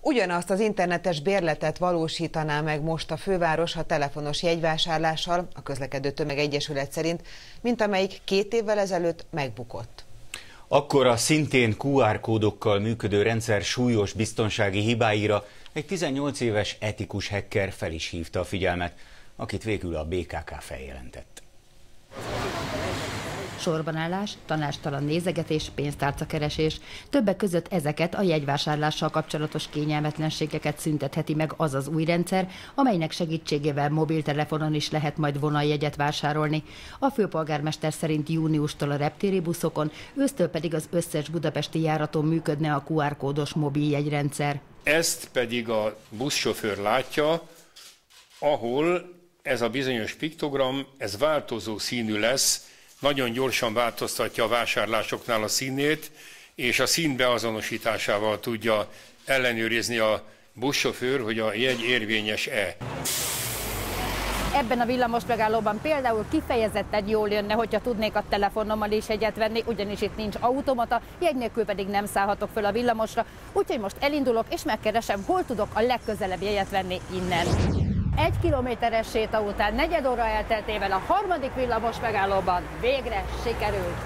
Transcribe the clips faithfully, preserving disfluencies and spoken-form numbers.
Ugyanazt az internetes bérletet valósítaná meg most a főváros a telefonos jegyvásárlással, a Közlekedő Tömegegyesület szerint, mint amelyik két évvel ezelőtt megbukott. Akkor a szintén kú ár kódokkal működő rendszer súlyos biztonsági hibáira egy tizennyolc éves etikus hacker fel is hívta a figyelmet, akit végül a bé ká ká feljelentett. Sorbanállás, tanástalan nézegetés, pénztárcakeresés. Többek között ezeket a jegyvásárlással kapcsolatos kényelmetlenségeket szüntetheti meg az az új rendszer, amelynek segítségével mobiltelefonon is lehet majd vonaljegyet vásárolni. A főpolgármester szerint júniustól a reptéri buszokon, ősztől pedig az összes budapesti járaton működne a kú ár kódos mobiljegyrendszer. Ezt pedig a buszsofőr látja, ahol ez a bizonyos piktogram, ez változó színű lesz, nagyon gyorsan változtatja a vásárlásoknál a színét, és a szín beazonosításával tudja ellenőrizni a buszsofőr, hogy a jegy érvényes-e. Ebben a villamos megállóban például kifejezetten jól jönne, hogyha tudnék a telefonommal is jegyet venni, ugyanis itt nincs automata, jegy nélkül pedig nem szállhatok föl a villamosra, úgyhogy most elindulok és megkeresem, hol tudok a legközelebb jegyet venni innen. Egy kilométeres séta után negyed óra elteltével a harmadik villamos megállóban végre sikerült.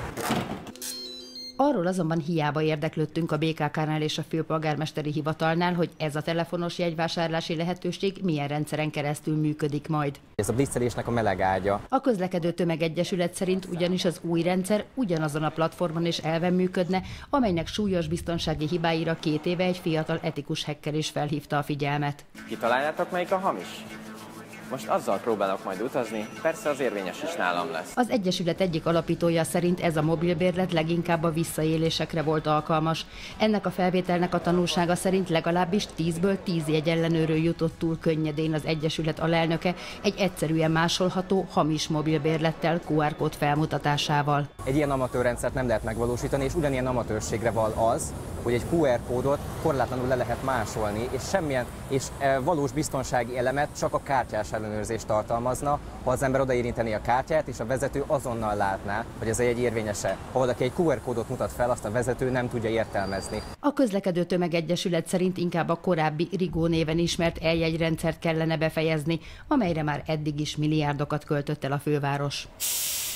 Arról azonban hiába érdeklődtünk a bé ká ká-nál és a főpolgármesteri hivatalnál, hogy ez a telefonos jegyvásárlási lehetőség milyen rendszeren keresztül működik majd. Ez a blitzelésnek a meleg ágya. A Közlekedő Tömegegyesület szerint ugyanis az új rendszer ugyanazon a platformon és elven működne, amelynek súlyos biztonsági hibáira két éve egy fiatal etikus hacker is felhívta a figyelmet. Kitaláljátok, melyik a hamis? Most azzal próbálok majd utazni, persze az érvényes is nálam lesz. Az Egyesület egyik alapítója szerint ez a mobilbérlet leginkább a visszaélésekre volt alkalmas. Ennek a felvételnek a tanulsága szerint legalábbis tízből tíz jegyellenőről jutott túl könnyedén az Egyesület alelnöke egy egyszerűen másolható, hamis mobilbérlettel, kú ár kód felmutatásával. Egy ilyen amatőr rendszert nem lehet megvalósítani, és ugyanilyen amatőrségre val az, hogy egy kú ár kódot korlátlanul le lehet másolni, és semmilyen és e, valós biztonsági elemet csak a kártyás ellenőrzést tartalmazna, ha az ember odaérinteni a kártyát, és a vezető azonnal látná, hogy ez egy érvényese. Ha valaki egy kú ár kódot mutat fel, azt a vezető nem tudja értelmezni. A Közlekedő Tömegegyesület szerint inkább a korábbi Rigó néven ismert eljegyrendszert kellene befejezni, amelyre már eddig is milliárdokat költött el a főváros.